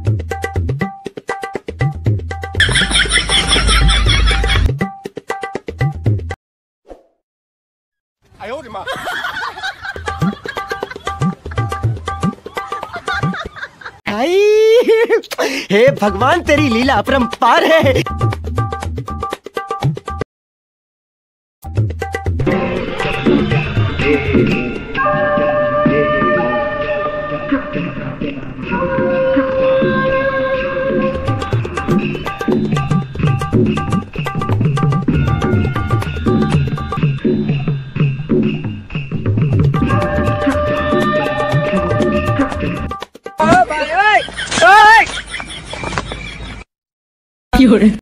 哎呦我的妈！ हे भगवान तेरी लीला अपरंपार है। 有人。